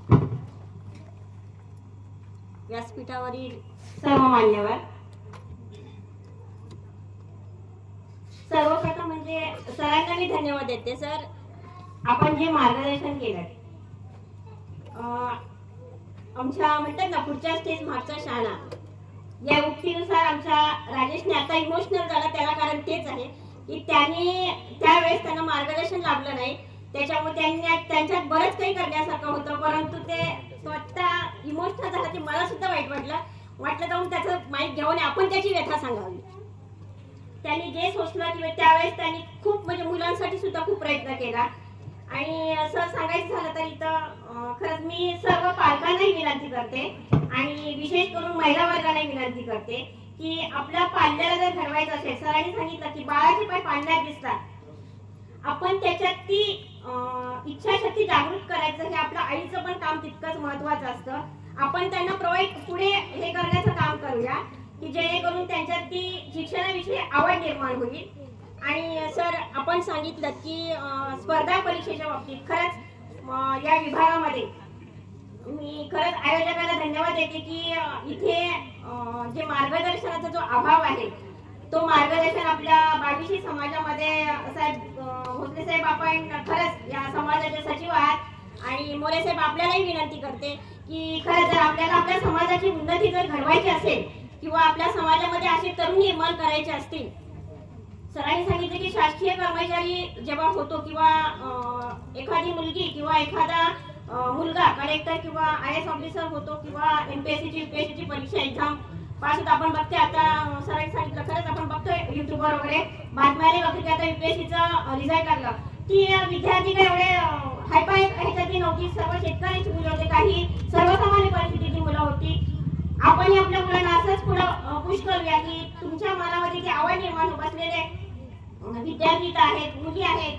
व्यासपीठावरील सर्व मान्यवर, सर्वप्रथम म्हणजे सरांना मी धन्यवाद देते. सर, आपण जे मार्गदर्शन केलं आमच्या म्हणतात ना पुढच्या स्टेज मागचा शहाणा या उक्तीनुसार आमच्या राजेशने आता इमोशनल झाला. त्याला कारण तेच आहे की त्यावेळेस त्यांना मार्गदर्शन लाभलं नाही. त्याच्यामुळे त्यांच्यात बरंच काही करण्यासारखं होतं, परंतु ते स्वतः इमोशनल झालं. ते मला सुद्धा वाईट वाटलं जाऊन त्याचं माईक घेऊन आपण त्याची व्यथा सांगावी. त्यांनी जे सोचलं की त्यावेळेस त्यांनी खूप म्हणजे मुलांसाठी सुद्धा खूप प्रयत्न केला. आणि असं सांगायचं झालं तर इथं खरंच मी सर्व पालकांनाही विनंती करते आणि विशेष करून महिला वर्गालाही विनंती करते की आपल्या पाल्याला जर घडवायचं असेल, सरांनी सांगितलं की बाळाचे पाय पाण्यात दिसतात, आपण त्याच्यात ती इच्छाशक्ती जागृत करायचं हे आपल्या आईचं पण काम तितकंच महत्वाचं असतं. आपण त्यांना पुढे हे करण्याचं काम करूया की जेणेकरून त्यांच्यात ती शिक्षणाविषयी आवड निर्माण होईल. आणि सर, आपण सांगितलं की स्पर्धा परीक्षेच्या बाबतीत खरंच या विभागामध्ये मी खरंच आयोजकाला धन्यवाद देते की इथे जे मार्गदर्शनाचा जो अभाव आहे तो मार्गदर्शन आपल्या 22 समाजामध्ये साहेब भोसले साहेब आपण खरंच या समाजाचे सचिव आहात. आणि मोरे साहेब आपल्यालाही विनंती करते की खरंच जर आपल्याला आपल्या समाजाची उन्नती जर घडवायची असेल किंवा आपल्या समाजामध्ये असे तरुण निर्माण करायचे असतील, सरांनी सांगितले की शासकीय कर्मचारी जेव्हा होतो किंवा एखादी मुलगी किंवा एखादा मुलगा कलेक्टर किंवा IAS ऑफिसर होतो किंवा MPSC ची UPSC ची परीक्षा एक्झाम पास होतो. आपण बघते आता सरांनी सांगितलं खरंच आपण बघतोय युट्यूबवर वगैरे बातम्याने बघतो की आता UPSCचा रिझल्ट लागला की विद्यार्थी काय एवढे हायफाय ह्याच्यातली नव्हती. सर्व शेतकऱ्यांची मुलं होते, काही सर्वसामान्य परिस्थितीची मुलं होती. आपण आपल्या मुलांना असंच पुढं पुश करूया की तुमच्या मनामध्ये ती आवड निर्माण बसलेले विद्यार्थी आहेत, मुली आहेत,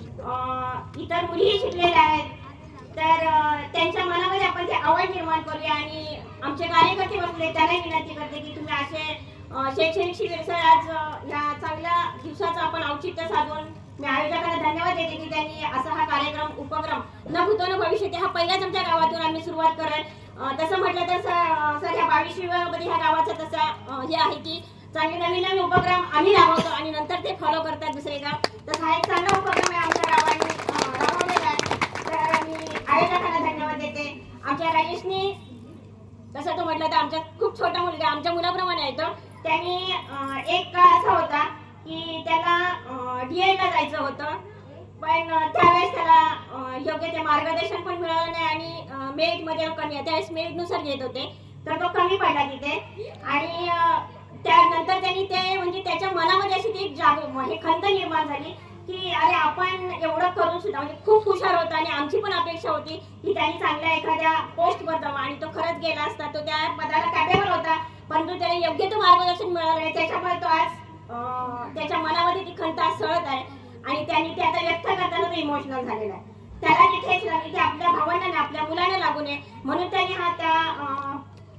इतर मुलीही शिकलेल्या आहेत, तर त्यांच्या मनामध्ये आपण ती आवड निर्माण करूया. आणि आमचे कार्यकर्ते बसले त्यांना विनंती करते की तुम्ही असे शैक्षणिक शिबिर सर आज या चांगल्या दिवसाचं आपण औचित्य साधून मी आयोजकांना धन्यवाद देते की त्यांनी असा हा कार्यक्रम उपक्रम न भूतो न भविष्यती हा पहिलाच आमच्या गावातून आम्ही सुरुवात करत. तसं म्हटलं तर सर ह्या 22 विभागामध्ये ह्या गावाचं तसं हे आहे की चांगले नवीन उपक्रम आम्ही राबवतो आणि नंतर ते फॉलो करतात दुसरे गाव. तर हा एक चांगला उपक्रम आहे आमच्या गावाने राबवलेला आहे. तर मी आयोजकांना धन्यवाद देते. आमच्या राजेशनी तसं तो म्हटलं तर आमच्या खूप छोटा मुलगा आमच्या मुलाप्रमाणे आहे तो. त्यांनी एक काळ असा होता की त्याला DED ला जायचं होतं, पण त्यावेळेस त्याला योग्य ते मार्गदर्शन पण मिळालं नाही आणि मेरिट मध्ये कमी आहे. त्यावेळेस मेरिट नुसार घेत होते तर तो कमी पडला तिथे. आणि त्यानंतर त्यांनी ते म्हणजे त्याच्या मनामध्ये अशी ती हे खंत निर्माण झाली की अरे आपण एवढं करून सुद्धा म्हणजे खूप हुशार होता आणि आमची पण अपेक्षा होती की त्यांनी चांगल्या एखाद्या पोस्टवर जावा आणि तो खरंच गेला असता. तो त्या पदाला कॅपेबल होता, परंतु त्याला योग्य तो मार्गदर्शन मिळालं नाही. त्याच्यामुळे तो आज त्याच्या मनामध्ये ती खंत आज सळत आहे आणि त्यांनी ते आता व्यक्त करताना तो इमोशनल झालेला आहे. त्याला तिथेच लागली की आपल्या भावंडांना आपल्या मुलांना लागू नये म्हणून त्यांनी हा त्या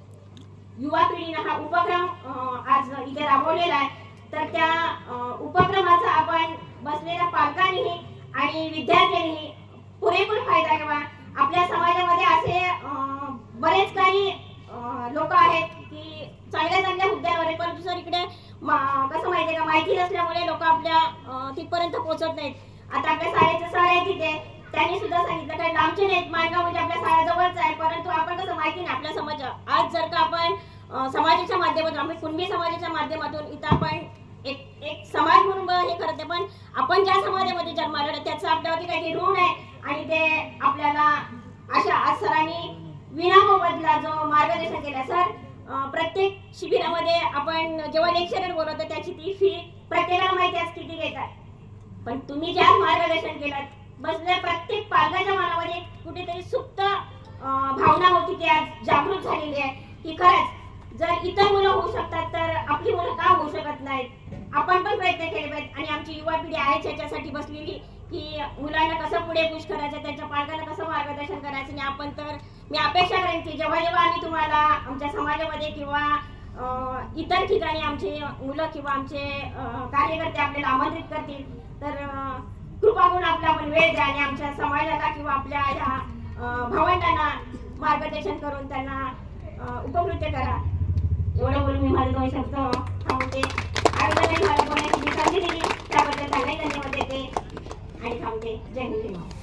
युवा पिढीनं हा उपक्रम आज इथे राबवलेला आहे. तर त्या उपक्रमाचा आपण बसलेल्या पालकांनी आणि विद्यार्थ्यांनी पुरेपूर फायदा घ्यावा. आपल्या समाजामध्ये असे बरेच काही लोक आहेत की चांगल्या हुद्द्यावर, परंतु सर इकडे कसं माहितीये का माहिती नसल्यामुळे लोक आपल्या तिथपर्यंत पोहोचत नाहीत. आता आपल्या शाळेचं सर आहे तिथे, त्यांनी सुद्धा सांगितलं काही लांबचे नाहीत, माणगाव म्हणजे आपल्या शाळेजवळच आहे, परंतु आपण कसं माहिती नाही आपल्या समाज. आज जर का आपण समाजाच्या माध्यमातून आम्ही कुणबी समाजाच्या माध्यमातून इथं आपण एक समाज म्हणून हे करते, पण आपण ज्या समाजामध्ये जन्माला त्याचं आपल्यावरती काही ऋण आहे आणि ते आपल्याला अशा आज सरांनी विनामोबदला जो मार्गदर्शन केला. सर, प्रत्येक शिबिरामध्ये आपण जेव्हा लेक्चरर बोलवतो त्याची ती फी प्रत्येकाला माहिती असते किती घेतात, पण तुम्ही ज्या मार्गदर्शन केलं बसल्या प्रत्येक पालकाच्या मनामध्ये कुठेतरी सुप्त भावना होती ती आज जागृत झालेली आहे की खरंच जर इतर मुलं होऊ शकतात तर आपली मुलं का होऊ शकत नाहीत. आपण पण प्रयत्न केले पाहिजेत आणि आमची युवा पिढी आहे त्याच्यासाठी बसलेली की मुलांना कसं पुढे पुश करायचं, त्यांच्या पालकांना कसं मार्गदर्शन करायचं. आणि आपण तर मी अपेक्षा करेन की जेव्हा जेव्हा आम्ही तुम्हाला आमच्या समाजामध्ये किंवा इतर ठिकाणी आमचे मुलं किंवा आमचे कार्यकर्ते आपल्याला आमंत्रित करतील तर कृपा करून आपला आपण वेळ द्या आणि आमच्या समाजाला किंवा आपल्या ह्या भावंडांना मार्गदर्शन करून त्यांना उपकृत करा. एवढं बोलून मी माझे 2 शब्द थांबते. अगोदर मला बोलण्याची जी संधी दिली त्याबद्दल त्यांनाही धन्यवाद देते आणि थांबते. जय हिंद.